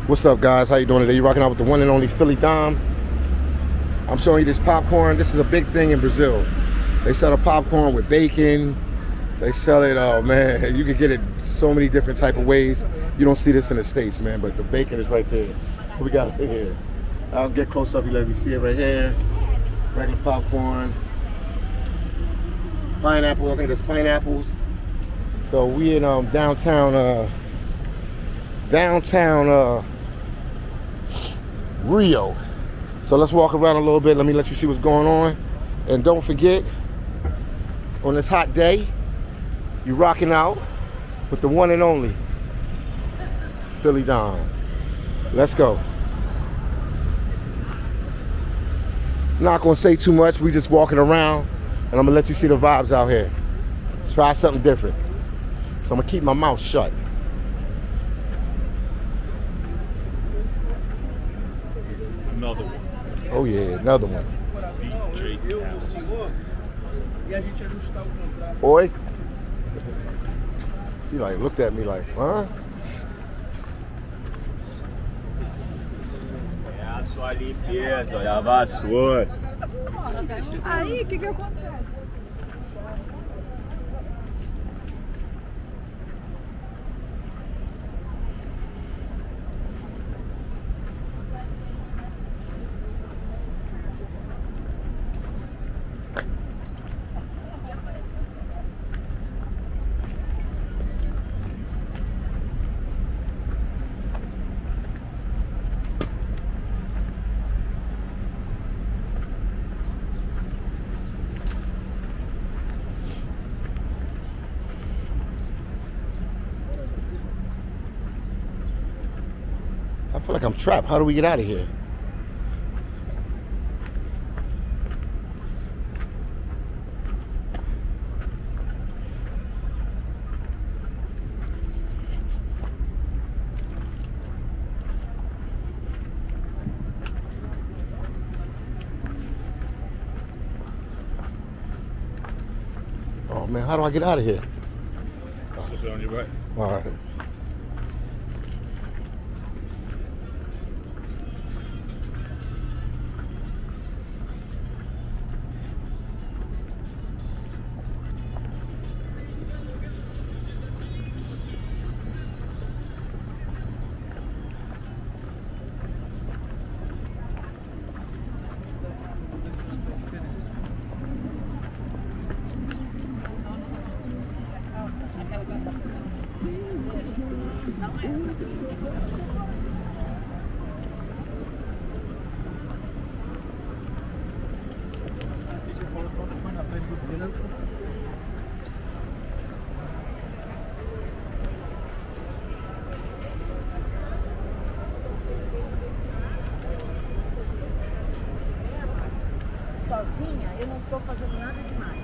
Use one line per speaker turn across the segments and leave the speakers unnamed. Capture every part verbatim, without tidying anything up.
What's up, guys? How you doing today? You rocking out with the one and only phillydom. I'm showing you this popcorn. This is a big thing in Brazil. They sell the popcorn with bacon. They sell it, oh man, you can get it so many different type of ways. You don't see this in the States, man, but the bacon is right there. We got it right here. I'll get close up, you let me see it right here. Regular popcorn. Pineapple, I think there's pineapples. So we in um, downtown, uh, downtown uh, Rio. So let's walk around a little bit. Let me let you see what's going on. And don't forget, on this hot day, you're rocking out with the one and only phillydom. Let's go. Not gonna say too much. We just walking around, and I'm gonna let you see the vibes out here. Try something different. So I'm gonna keep my mouth shut.
Another one.
Oh yeah, another one. Oi. She like looked at me like, huh?
É a sua limpeza, olha a vassoura.
Aí, o que que acontece?
I feel like I'm trapped. How do we get out of here? Oh man, how do I get out of here?
Flip it on your right.
All right.
Sozinha, eu não estou fazendo nada demais.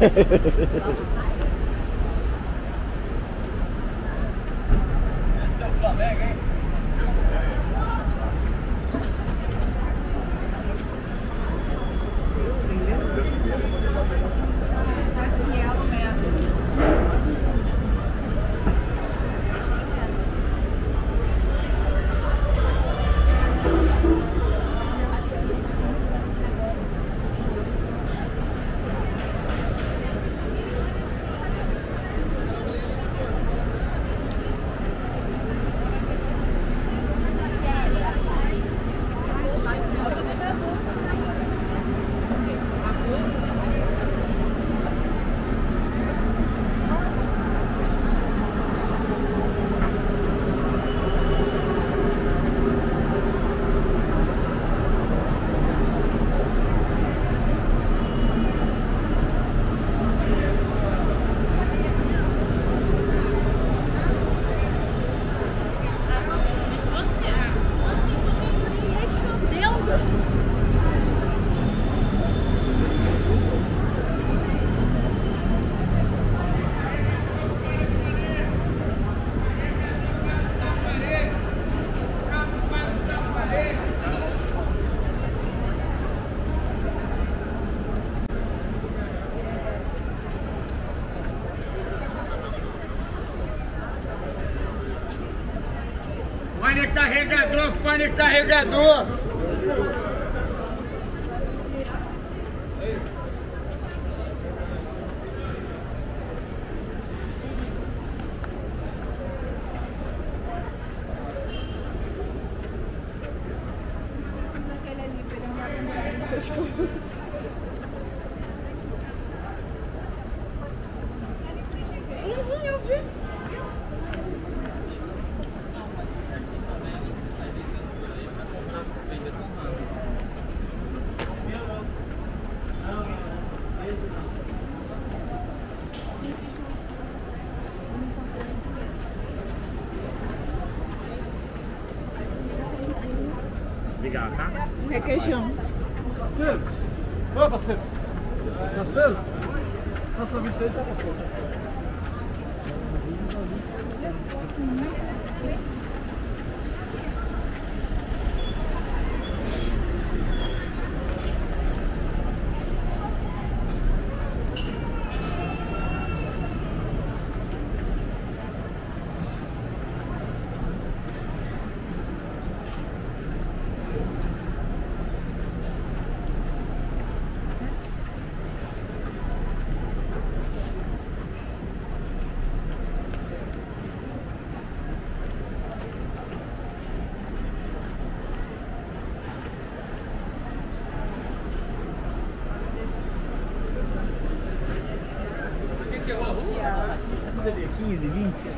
Pane carregador, pane carregador.
Obrigado, tá?
Requeijão.
Parceiro! Ô, parceiro! Parceiro! Nossa vista aí tá pra fora.
quinze, vinte.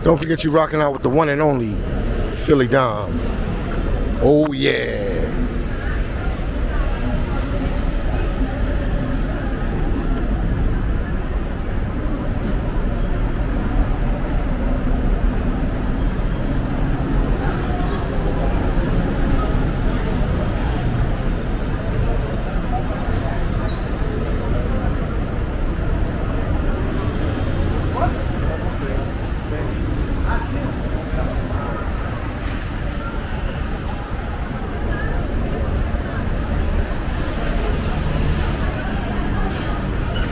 Don't forget you rocking out with the one and only phillydom. Oh yeah.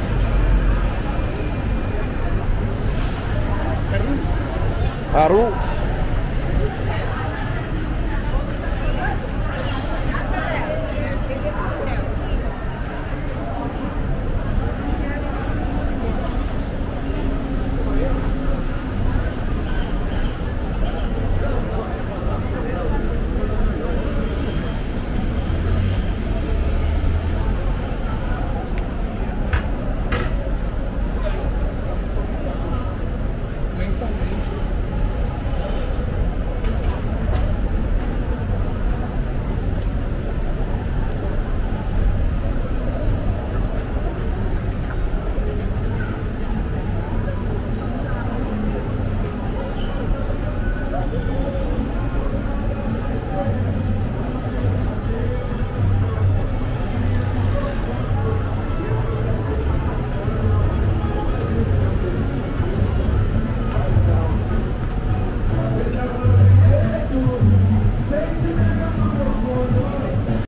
Haru.